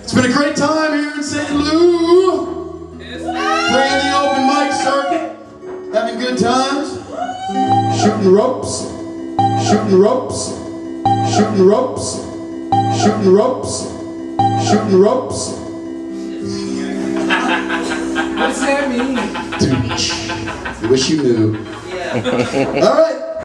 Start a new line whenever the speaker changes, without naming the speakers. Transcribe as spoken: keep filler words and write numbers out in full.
It's been a great time here in Saint Louis. Playing the open mic circuit. Having good times. Shooting ropes. Shooting ropes. Shooting ropes. Shooting ropes. Shooting ropes.
What's that mean?
I wish you knew.
Yeah.
All right.